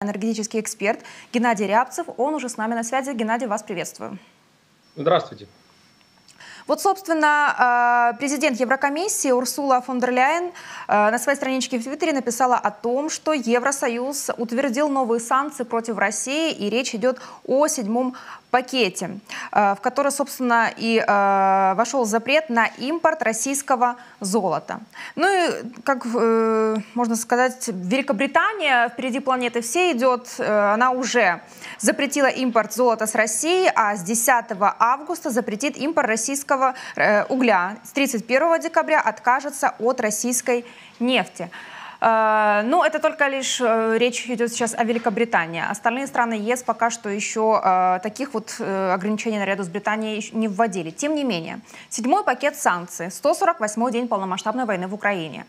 Энергетический эксперт Геннадий Рябцев. Он уже с нами на связи. Геннадий, вас приветствую. Здравствуйте. Вот, собственно, президент Еврокомиссии Урсула фон дер Ляйен на своей страничке в Твиттере написала о том, что Евросоюз утвердил новые санкции против России, и речь идет о 7-м пакете, в который, собственно, и вошел запрет на импорт российского золота. Ну и, как можно сказать, Великобритания впереди планеты всей идет. Она уже запретила импорт золота с России, а с 10 августа запретит импорт российского угля. С 31 декабря откажется от российской нефти. Но это только лишь речь идет сейчас о Великобритании. Остальные страны ЕС пока что еще таких вот ограничений наряду с Британией не вводили. Тем не менее, 7-й пакет санкций, 148-й день полномасштабной войны в Украине.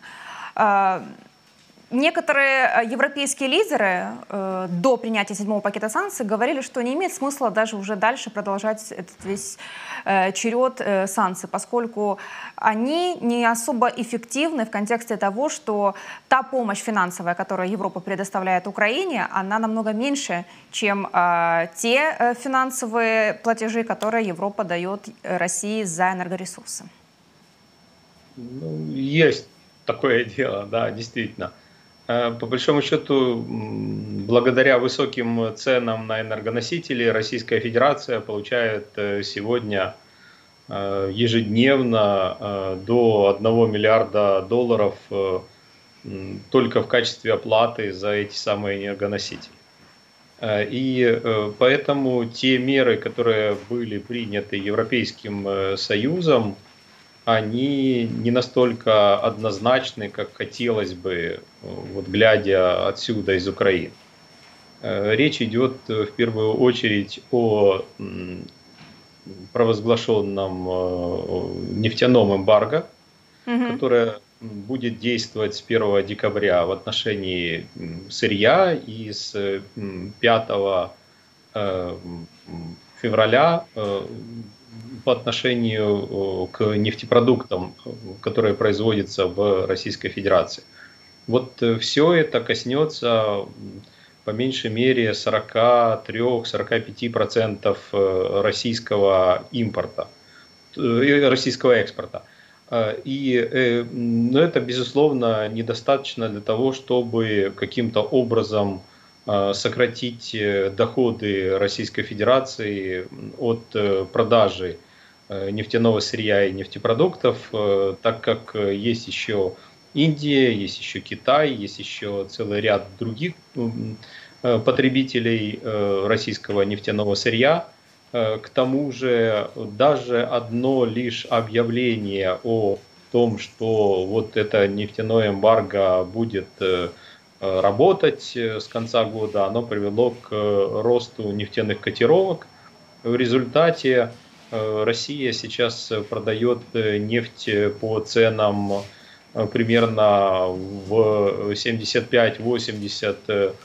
Некоторые европейские лидеры до принятия 7-го пакета санкций говорили, что не имеет смысла даже уже дальше продолжать этот весь черед санкций, поскольку они не особо эффективны в контексте того, что та помощь финансовая, которую Европа предоставляет Украине, она намного меньше, чем те финансовые платежи, которые Европа дает России за энергоресурсы. Ну, есть такое дело, да, действительно. По большому счету, благодаря высоким ценам на энергоносители, Российская Федерация получает сегодня ежедневно до $1 миллиарда только в качестве оплаты за эти самые энергоносители. И поэтому те меры, которые были приняты Европейским Союзом, они не настолько однозначны, как хотелось бы, вот, глядя отсюда из Украины. Речь идет в первую очередь о провозглашенном нефтяном эмбарго, которое будет действовать с 1 декабря в отношении сырья и с 5 февраля по отношению к нефтепродуктам, которые производятся в Российской Федерации. Вот все это коснется по меньшей мере 43-45% российского импорта, российского экспорта. Но это, безусловно, недостаточно для того, чтобы каким-то образом сократить доходы Российской Федерации от продажи нефтяного сырья и нефтепродуктов, так как есть еще Индия, есть еще Китай, есть еще целый ряд других потребителей российского нефтяного сырья. К тому же даже одно лишь объявление о том, что вот это нефтяное эмбарго будет работать с конца года, оно привело к росту нефтяных котировок. В результате Россия сейчас продает нефть по ценам примерно в $75-80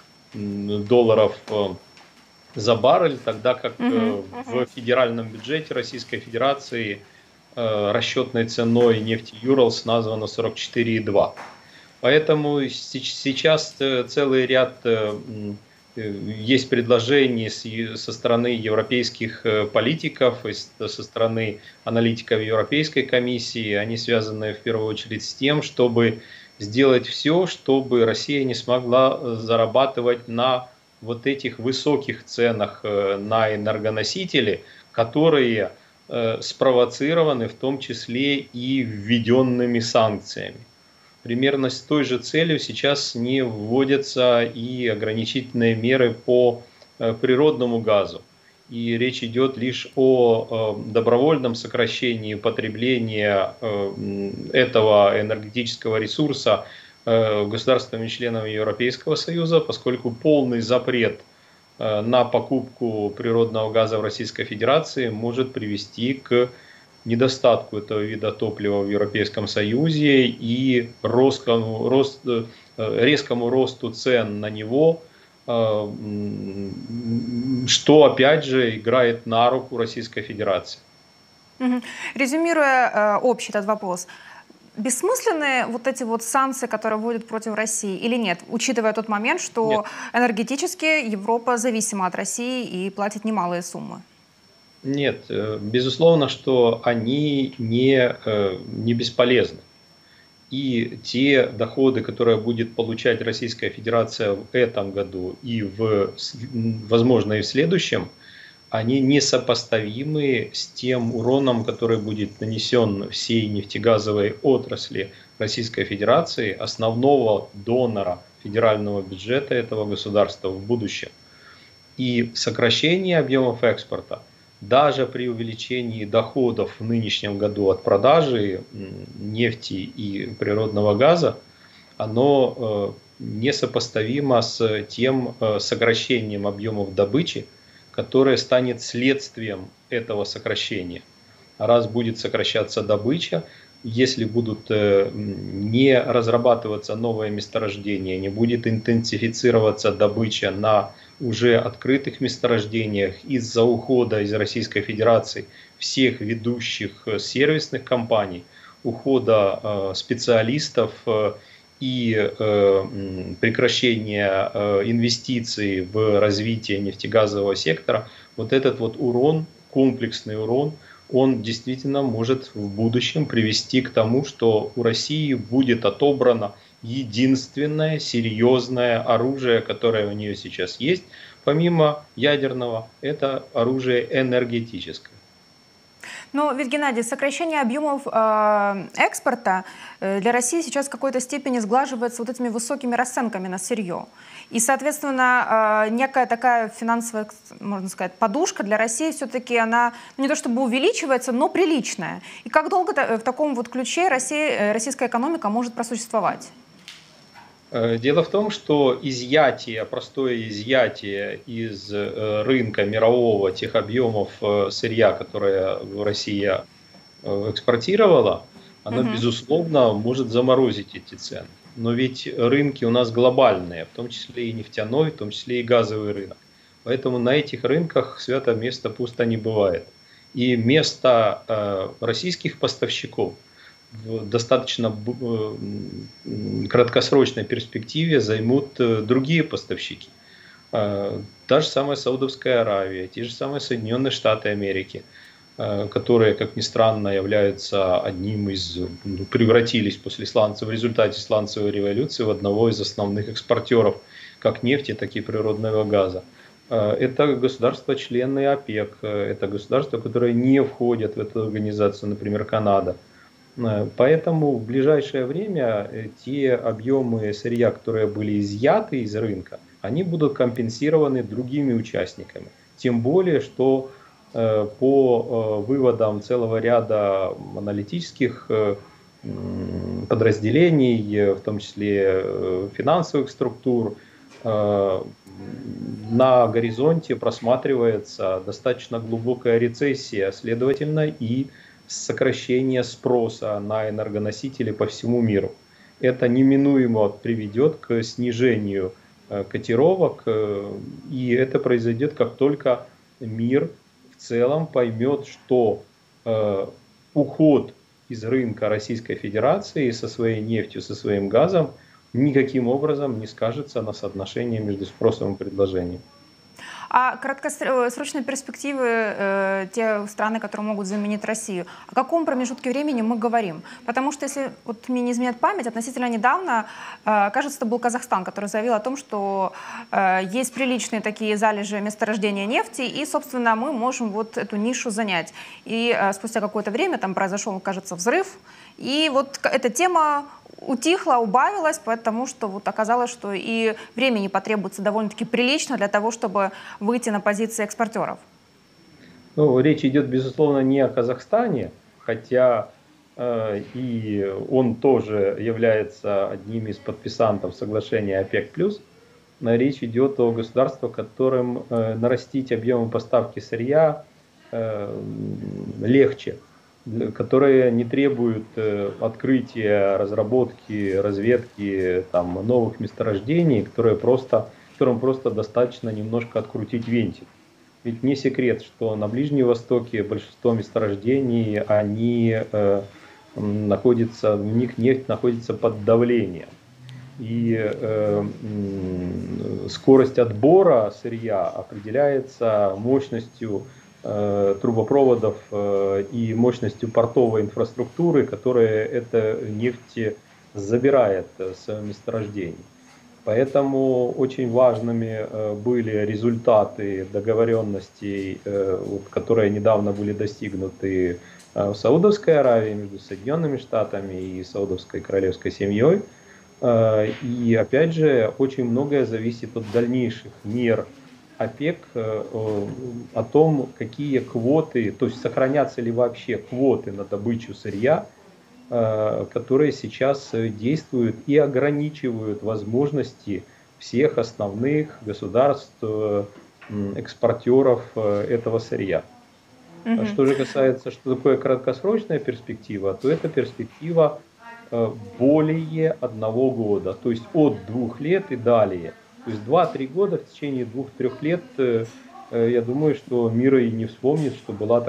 за баррель, тогда как в федеральном бюджете Российской Федерации расчетной ценой нефти Urals названо 44,2. Поэтому сейчас целый ряд есть предложений со стороны европейских политиков, со стороны аналитиков Европейской комиссии. Они связаны в первую очередь с тем, чтобы сделать все, чтобы Россия не смогла зарабатывать на вот этих высоких ценах на энергоносители, которые спровоцированы в том числе и введенными санкциями. Примерно с той же целью сейчас не вводятся и ограничительные меры по природному газу. И речь идет лишь о добровольном сокращении потребления этого энергетического ресурса государствами-членами Европейского Союза, поскольку полный запрет на покупку природного газа в Российской Федерации может привести к недостатку этого вида топлива в Европейском Союзе и резкому росту цен на него, что опять же играет на руку Российской Федерации. Резюмируя общий этот вопрос, бессмысленны вот эти вот санкции, которые вводят против России, или нет, учитывая тот момент, что Нет. энергетически Европа зависима от России и платит немалые суммы? Нет, безусловно, что они не бесполезны. И те доходы, которые будет получать Российская Федерация в этом году и, возможно, и в следующем, они несопоставимы с тем уроном, который будет нанесен всей нефтегазовой отрасли Российской Федерации, основного донора федерального бюджета этого государства в будущем. И сокращение объемов экспорта, даже при увеличении доходов в нынешнем году от продажи нефти и природного газа, оно несопоставимо с тем сокращением объемов добычи, которое станет следствием этого сокращения. Раз будет сокращаться добыча, если будут не разрабатываться новые месторождения, не будет интенсифицироваться добыча на уже открытых месторождениях из-за ухода из Российской Федерации всех ведущих сервисных компаний, ухода специалистов и прекращения инвестиций в развитие нефтегазового сектора, вот этот вот урон, комплексный урон, он действительно может в будущем привести к тому, что у России будет отобрано единственное серьезное оружие, которое у нее сейчас есть, помимо ядерного, это оружие энергетическое. Но ведь, Геннадий, сокращение объемов экспорта для России сейчас в какой-то степени сглаживается вот этими высокими расценками на сырье. И, соответственно, некая такая финансовая, можно сказать, подушка для России все-таки она не то чтобы увеличивается, но приличная. И как долго в таком вот ключе российская экономика может просуществовать? Дело в том, что простое изъятие из рынка мирового тех объемов сырья, которые Россия экспортировала, оно, безусловно, может заморозить эти цены. Но ведь рынки у нас глобальные, в том числе и нефтяной, в том числе и газовый рынок. Поэтому на этих рынках свято место пусто не бывает. И место российских поставщиков в достаточно краткосрочной перспективе займут другие поставщики. Та же самая Саудовская Аравия, те же самые Соединенные Штаты Америки, которые, как ни странно, являются превратились в результате сланцевой революции в одного из основных экспортеров как нефти, так и природного газа. Это государства-члены ОПЕК, это государства, которые не входят в эту организацию, например, Канада. Поэтому в ближайшее время те объемы сырья, которые были изъяты из рынка, они будут компенсированы другими участниками. Тем более, что по выводам целого ряда аналитических подразделений, в том числе финансовых структур, на горизонте просматривается достаточно глубокая рецессия, следовательно, и сокращение спроса на энергоносители по всему миру. Это неминуемо приведет к снижению котировок, и это произойдет, как только мир в целом поймет, что уход из рынка Российской Федерации со своей нефтью, со своим газом никаким образом не скажется на соотношении между спросом и предложением. А краткосрочные перспективы, те страны, которые могут заменить Россию, о каком промежутке времени мы говорим? Потому что, если вот мне не изменяет память, относительно недавно, кажется, это был Казахстан, который заявил о том, что есть приличные такие залежи месторождения нефти, и, собственно, мы можем вот эту нишу занять. И спустя какое-то время там произошел, кажется, взрыв, и вот эта тема утихла, убавилась, потому что вот оказалось, что и времени потребуется довольно-таки прилично для того, чтобы выйти на позиции экспортеров. Ну, речь идет, безусловно, не о Казахстане, хотя и он тоже является одним из подписантов соглашения ОПЕК+. Но речь идет о государствах, которым нарастить объемы поставки сырья легче, которые не требуют открытия, разработки, разведки новых месторождений, которым просто достаточно немножко открутить винтик. Ведь не секрет, что на Ближнем Востоке большинство месторождений, они у них нефть находится под давлением. И скорость отбора сырья определяется мощностью трубопроводов и мощностью портовой инфраструктуры, которая эта нефть забирает с месторождений. Поэтому очень важными были результаты договоренностей, которые недавно были достигнуты в Саудовской Аравии между Соединенными Штатами и Саудовской королевской семьей. И опять же, очень многое зависит от дальнейших мер ОПЕК, о том, какие квоты, то есть сохранятся ли вообще квоты на добычу сырья, которые сейчас действуют и ограничивают возможности всех основных государств, экспортеров этого сырья. Что же касается, что такое краткосрочная перспектива, то это перспектива более 1 года, то есть от 2 лет и далее. То есть 2-3 года, в течение 2-3 лет, я думаю, что мир и не вспомнит, что была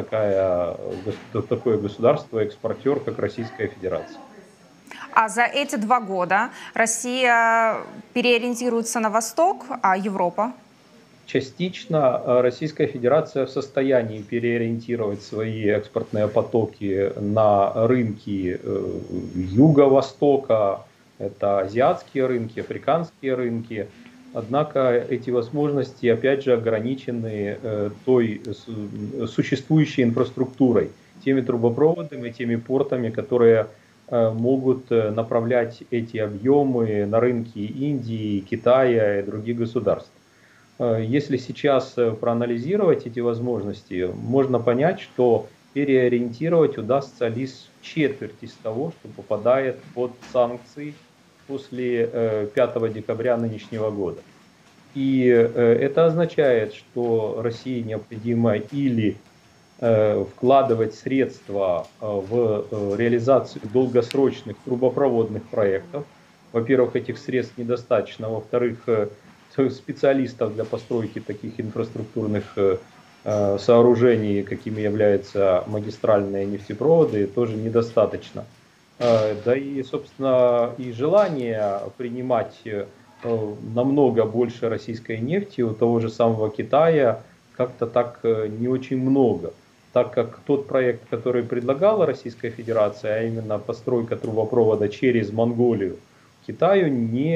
такое государство, экспортер, как Российская Федерация. А за эти 2 года Россия переориентируется на восток, а Европа? Частично Российская Федерация в состоянии переориентировать свои экспортные потоки на рынки Юго-Востока, это азиатские рынки, африканские рынки. Однако эти возможности, опять же, ограничены той существующей инфраструктурой, теми трубопроводами, теми портами, которые могут направлять эти объемы на рынки Индии, Китая и других государств. Если сейчас проанализировать эти возможности, можно понять, что переориентировать удастся лишь четверть из того, что попадает под санкции после 5 декабря нынешнего года. И это означает, что России необходимо или вкладывать средства в реализацию долгосрочных трубопроводных проектов. Во-первых, этих средств недостаточно. Во-вторых, специалистов для постройки таких инфраструктурных сооружений, какими являются магистральные нефтепроводы, тоже недостаточно. Да и, собственно, и желание принимать намного больше российской нефти у того же самого Китая как-то так не очень много. Так как тот проект, который предлагала Российская Федерация, а именно постройка трубопровода через Монголию, Китаю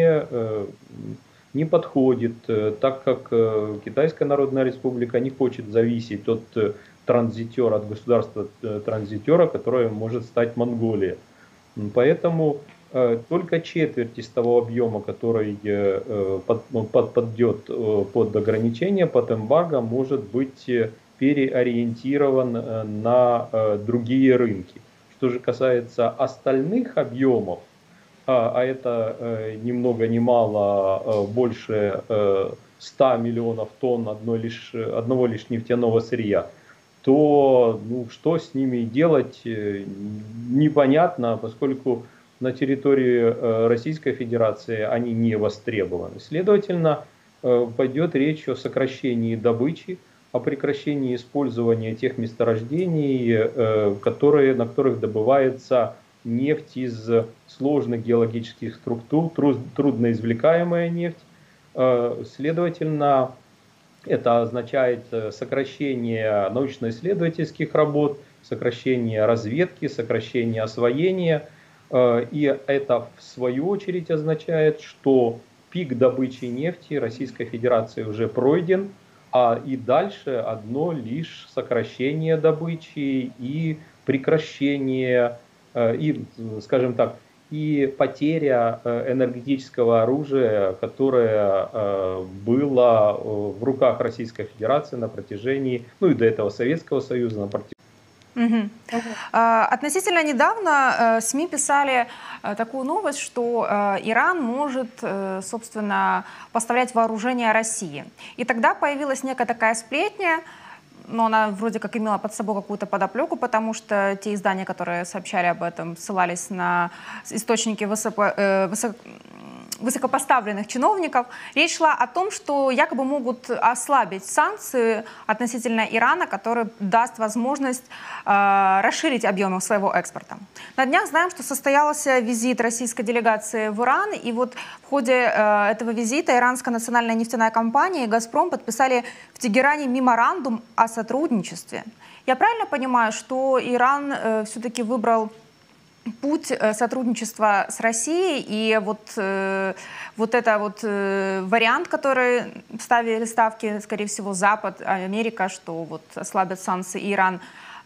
не подходит, так как Китайская Народная Республика не хочет зависеть от транзитера, от государства-транзитера, которое может стать Монголия. Поэтому только четверть из того объема, который подпадет под ограничение, под эмбарго, может быть переориентирован на другие рынки. Что же касается остальных объемов, а это ни много ни мало больше 100 миллионов тонн одного лишь нефтяного сырья, то что с ними делать непонятно, поскольку на территории Российской Федерации они не востребованы. Следовательно, пойдет речь о сокращении добычи, о прекращении использования тех месторождений, на которых добывается нефть из сложных геологических структур, трудноизвлекаемая нефть. Следовательно, это означает сокращение научно-исследовательских работ, сокращение разведки, сокращение освоения. И это в свою очередь означает, что пик добычи нефти Российской Федерации уже пройден, и дальше одно лишь сокращение добычи и прекращение, и, скажем так, и потеря энергетического оружия, которое было в руках Российской Федерации на протяжении, и до этого Советского Союза на протяжении. Относительно недавно СМИ писали такую новость, что Иран может, собственно, поставлять вооружение России. И тогда появилась некая такая сплетня, но она вроде как имела под собой какую-то подоплеку, потому что те издания, которые сообщали об этом, ссылались на источники высокопоставленных чиновников. Речь шла о том, что якобы могут ослабить санкции относительно Ирана, который даст возможность расширить объемы своего экспорта. На днях знаем, что состоялся визит российской делегации в Иран, и вот в ходе этого визита Иранская национальная нефтяная компания и «Газпром» подписали в Тегеране меморандум о сотрудничестве. Я правильно понимаю, что Иран все-таки выбрал путь сотрудничества с Россией, и вот это вот вариант, который ставили ставки, скорее всего, Запад, Америка, что вот ослабят санкции, и Иран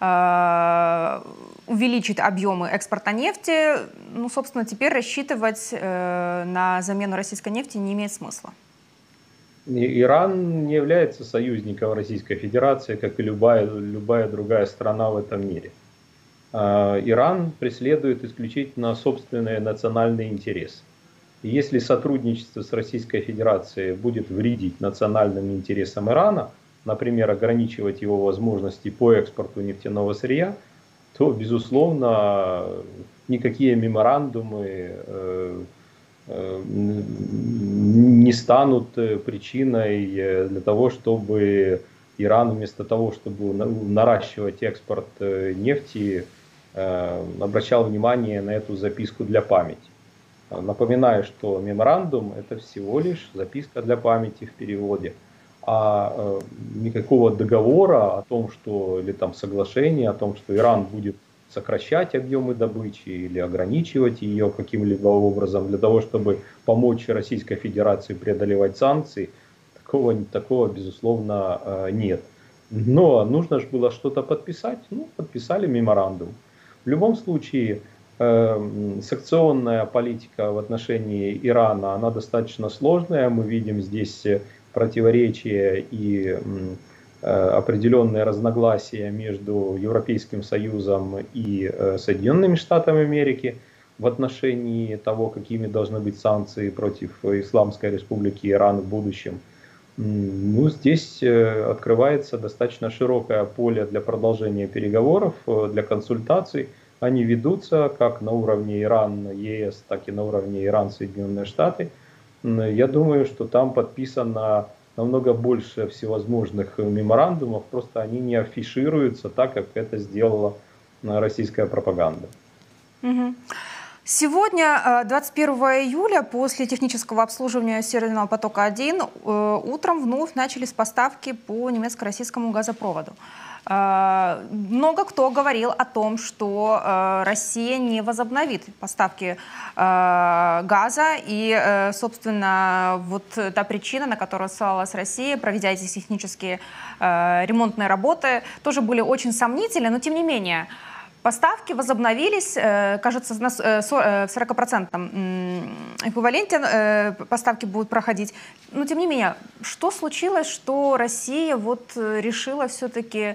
увеличит объемы экспорта нефти, ну, собственно, теперь рассчитывать на замену российской нефти не имеет смысла. Иран не является союзником Российской Федерации, как и любая другая страна в этом мире. Иран преследует исключительно собственные национальные интересы. И если сотрудничество с Российской Федерацией будет вредить национальным интересам Ирана, например, ограничивать его возможности по экспорту нефтяного сырья, то, безусловно, никакие меморандумы не станут причиной для того, чтобы Иран вместо того, чтобы наращивать экспорт нефти, обращал внимание на эту записку для памяти. Напоминаю, что меморандум – это всего лишь записка для памяти в переводе, а никакого договора о том, что, или там соглашения о том, что Иран будет сокращать объемы добычи или ограничивать ее каким-либо образом для того, чтобы помочь Российской Федерации преодолевать санкции, такого безусловно, нет. Но нужно же было что-то подписать, ну, подписали меморандум. В любом случае, санкционная политика в отношении Ирана, она достаточно сложная. Мы видим здесь противоречия и определенные разногласия между Европейским Союзом и Соединенными Штатами Америки в отношении того, какими должны быть санкции против Исламской Республики Иран в будущем. Ну, здесь открывается достаточно широкое поле для продолжения переговоров, для консультаций. Они ведутся как на уровне Иран-ЕС, так и на уровне Иран-Соединенные Штаты. Я думаю, что там подписано намного больше всевозможных меморандумов, просто они не афишируются так, как это сделала российская пропаганда. Сегодня, 21 июля, после технического обслуживания Северного потока-1, утром вновь начались поставки по немецко-российскому газопроводу. Много кто говорил о том, что Россия не возобновит поставки газа. И, собственно, вот та причина, на которую ссылалась Россия, проведя эти технические ремонтные работы, тоже были очень сомнительны, но тем не менее поставки возобновились, кажется, в 40% эквиваленте поставки будут проходить. Но, тем не менее, что случилось, что Россия вот решила все-таки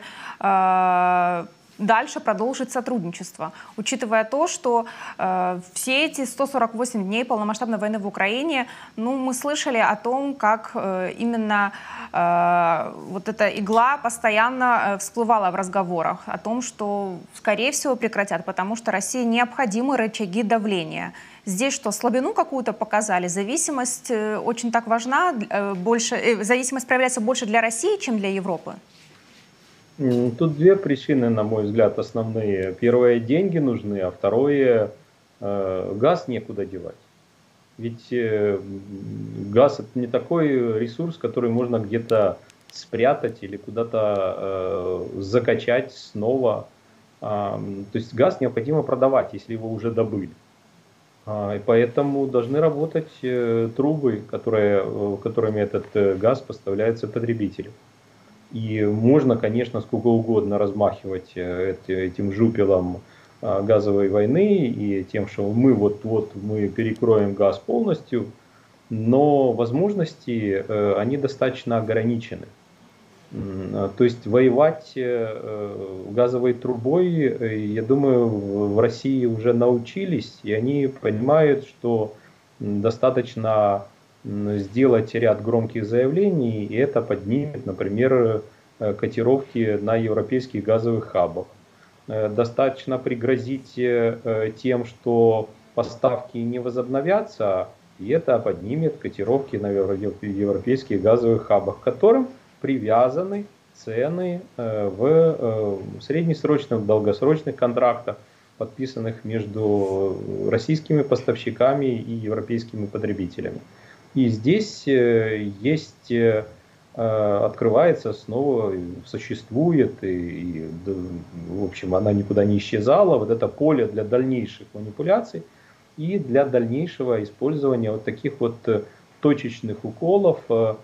дальше продолжить сотрудничество, учитывая то, что все эти 148 дней полномасштабной войны в Украине, ну, мы слышали о том, как именно вот эта игла постоянно всплывала в разговорах, о том, что, скорее всего, прекратят, потому что России необходимы рычаги давления. Здесь что, слабину какую-то показали? Зависимость очень так важна, зависимость проявляется больше для России, чем для Европы? Тут две причины, на мой взгляд, основные. Первое, деньги нужны, а второе, газ некуда девать. Ведь газ — это не такой ресурс, который можно где-то спрятать или куда-то закачать снова. То есть газ необходимо продавать, если его уже добыли. И поэтому должны работать трубы, которыми этот газ поставляется потребителю. И можно, конечно, сколько угодно размахивать этим жупелом газовой войны и тем, что мы перекроем газ полностью, но возможности, они достаточно ограничены. То есть воевать газовой трубой, я думаю, в России уже научились, и они понимают, что достаточно сделать ряд громких заявлений, и это поднимет, например, котировки на европейских газовых хабах. Достаточно пригрозить тем, что поставки не возобновятся, И это поднимет котировки на европейских газовых хабах, к которым привязаны цены в среднесрочных, долгосрочных контрактах, подписанных между российскими поставщиками и европейскими потребителями. И здесь есть, открывается снова, существует, и, в общем, она никуда не исчезала, вот это поле для дальнейших манипуляций и для дальнейшего использования вот таких вот точечных уколов,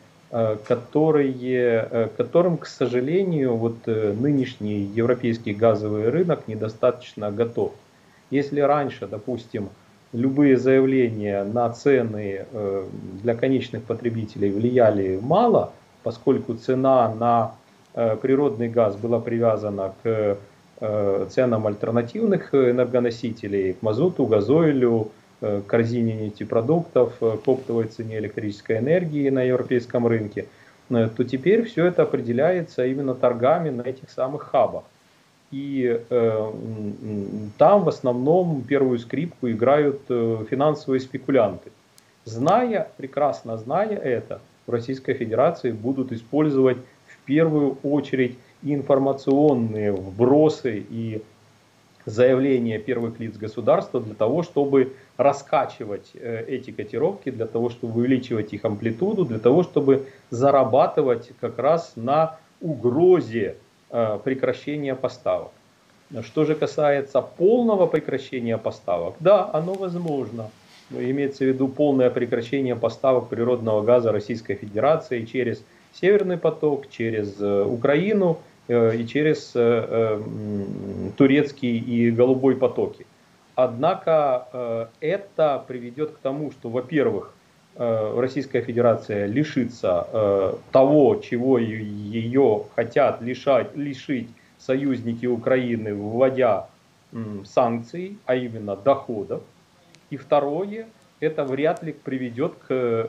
которым, к сожалению, вот нынешний европейский газовый рынок недостаточно готов. Если раньше, допустим, любые заявления на цены для конечных потребителей влияли мало, поскольку цена на природный газ была привязана к ценам альтернативных энергоносителей, к мазуту, газоилю, к корзине нефтепродуктов, к оптовой цене электрической энергии на европейском рынке, то теперь все это определяется именно торгами на этих самых хабах. И там в основном первую скрипку играют финансовые спекулянты. Прекрасно зная это, в Российской Федерации будут использовать в первую очередь информационные вбросы и заявления первых лиц государства для того, чтобы раскачивать эти котировки, для того, чтобы увеличивать их амплитуду, для того, чтобы зарабатывать как раз на угрозе прекращения поставок. Что же касается полного прекращения поставок, да, оно возможно. Имеется в виду полное прекращение поставок природного газа Российской Федерации через Северный поток, через Украину и через турецкий и голубой потоки. Однако это приведет к тому, что, во-первых, Российская Федерация лишится того, чего ее хотят лишить союзники Украины, вводя санкции, а именно доходов. И второе, это вряд ли приведет к,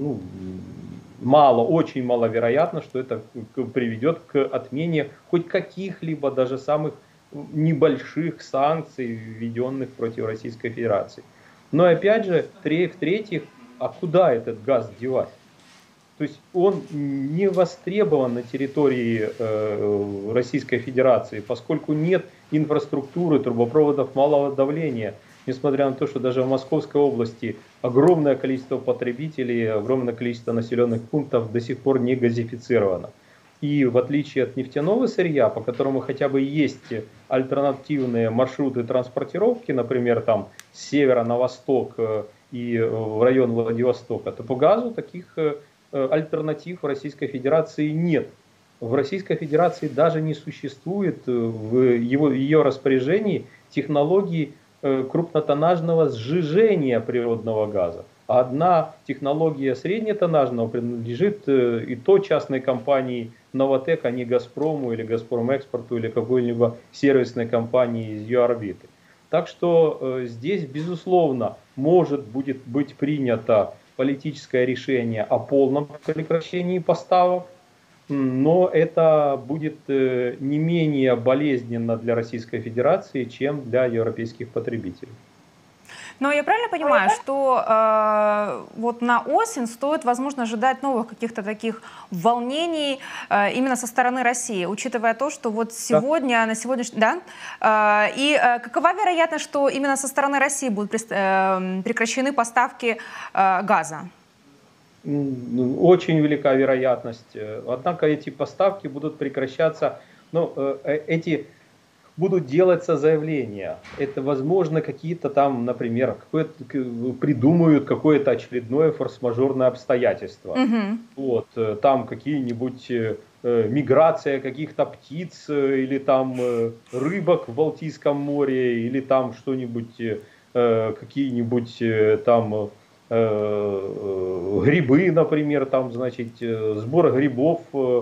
очень маловероятно, что это приведет к отмене хоть каких-либо даже самых небольших санкций, введенных против Российской Федерации. Но опять же, в-третьих, а куда этот газ девать? То есть он не востребован на территории Российской Федерации, поскольку нет инфраструктуры трубопроводов малого давления. Несмотря на то, что даже в Московской области огромное количество потребителей, огромное количество населенных пунктов до сих пор не газифицировано. И в отличие от нефтяного сырья, по которому хотя бы есть альтернативные маршруты транспортировки, например, там с севера на восток и в район Владивостока, то по газу таких альтернатив в Российской Федерации нет. В Российской Федерации даже не существует в ее распоряжении технологии крупнотоннажного сжижения природного газа. А одна технология среднетоннажного принадлежит и то частной компании Новотек, а не Газпрому или Газпромэкспорту или какой-либо сервисной компании из ее орбиты. Так что здесь, безусловно, будет быть принято политическое решение о полном прекращении поставок, но это будет не менее болезненно для Российской Федерации, чем для европейских потребителей. Но я правильно понимаю, что вот на осень стоит, возможно, ожидать новых каких-то таких волнений именно со стороны России, учитывая то, что вот сегодня, на сегодняшний... Да? И какова вероятность, что именно со стороны России будут прекращены поставки газа? Очень велика вероятность. Однако эти поставки будут прекращаться, будут делаться заявления. Это, возможно, какие-то там, например, придумают какое-то очередное форс-мажорное обстоятельство. Вот, там какие-нибудь миграция каких-то птиц или там рыбок в Балтийском море, или там что-нибудь, какие-нибудь там грибы, например, там, значит, сбор грибов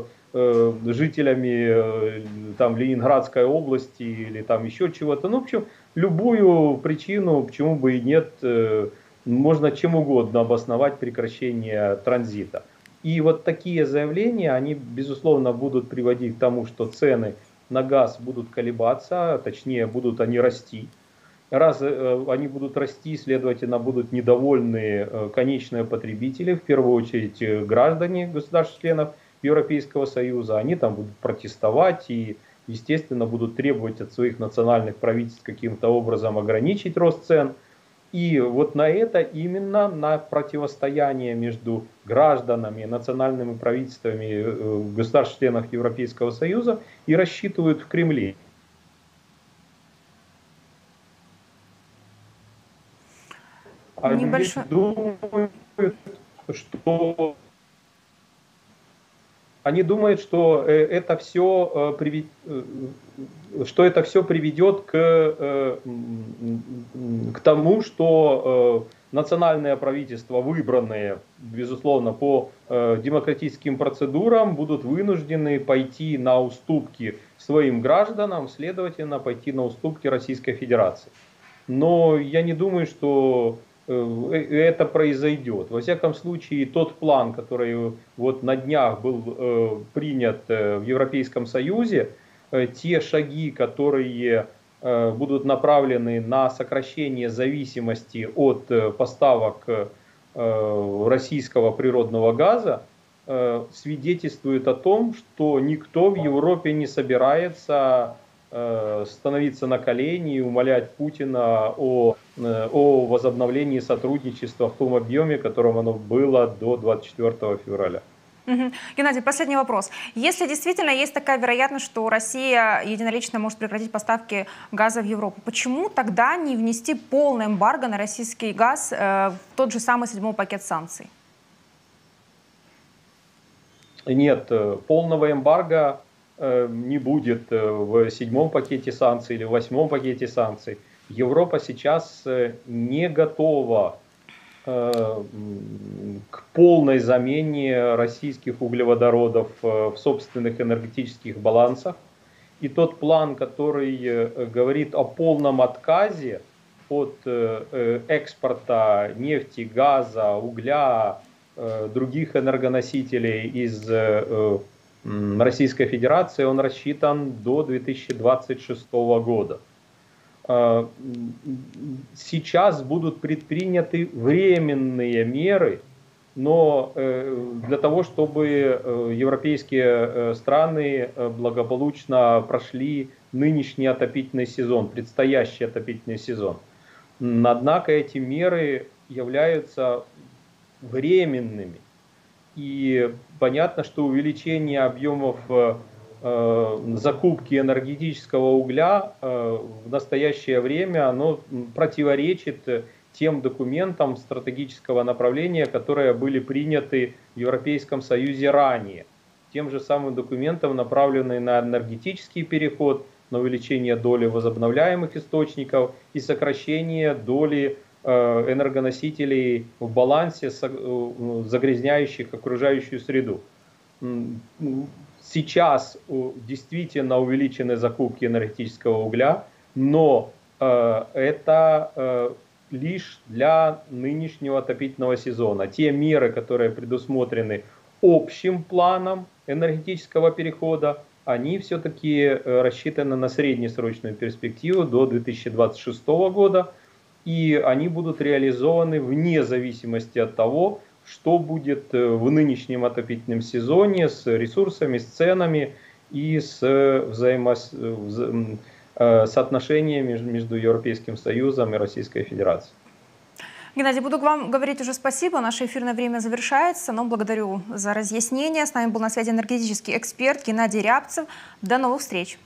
жителями там Ленинградской области или там еще чего-то. Ну, в общем, любую причину, почему бы и нет, можно чем угодно обосновать прекращение транзита. И вот такие заявления, они, безусловно, будут приводить к тому, что цены на газ будут колебаться, точнее, будут они расти. Раз они будут расти, следовательно, будут недовольны конечные потребители, в первую очередь граждане государств-членов Европейского Союза. Они там будут протестовать и, естественно, будут требовать от своих национальных правительств каким-то образом ограничить рост цен. И вот на это именно, на противостояние между гражданами и национальными правительствами государств-членов Европейского Союза и рассчитывают в Кремле. Они думают, что это все приведет к тому, что национальные правительства, выбранные, безусловно, по демократическим процедурам, будут вынуждены пойти на уступки своим гражданам, следовательно, пойти на уступки Российской Федерации. Но я не думаю, что это произойдет. Во всяком случае, тот план, который вот на днях был принят в Европейском Союзе, те шаги, которые будут направлены на сокращение зависимости от поставок российского природного газа, свидетельствует о том, что никто в Европе не собирается становиться на колени и умолять Путина о возобновлении сотрудничества в том объеме, которым оно было до 24 февраля. Геннадий, последний вопрос. Если действительно есть такая вероятность, что Россия единолично может прекратить поставки газа в Европу, почему тогда не внести полное эмбарго на российский газ в тот же самый 7-й пакет санкций? Нет, полного эмбарго не будет в 7-м пакете санкций или в 8-м пакете санкций. Европа сейчас не готова к полной замене российских углеводородов в собственных энергетических балансах. И тот план, который говорит о полном отказе от экспорта нефти, газа, угля, других энергоносителей из Российской Федерации, он рассчитан до 2026 года. Сейчас будут предприняты временные меры, но для того, чтобы европейские страны благополучно прошли нынешний отопительный сезон, предстоящий отопительный сезон. Однако эти меры являются временными. И понятно, что увеличение объемов закупки энергетического угля в настоящее время оно противоречит тем документам стратегического направления, которые были приняты в Европейском Союзе ранее. Тем же самым документам, направленным на энергетический переход, на увеличение доли возобновляемых источников и сокращение доли энергоносителей в балансе, загрязняющих окружающую среду. Сейчас действительно увеличены закупки энергетического угля, но это лишь для нынешнего отопительного сезона. Те меры, которые предусмотрены общим планом энергетического перехода, они все-таки рассчитаны на среднесрочную перспективу до 2026 года, и они будут реализованы вне зависимости от того, что будет в нынешнем отопительном сезоне с ресурсами, с ценами и с соотношениями между Европейским Союзом и Российской Федерацией. Геннадий, буду вам говорить уже спасибо. Наше эфирное время завершается, но благодарю за разъяснение. С нами был на связи энергетический эксперт Геннадий Рябцев. До новых встреч!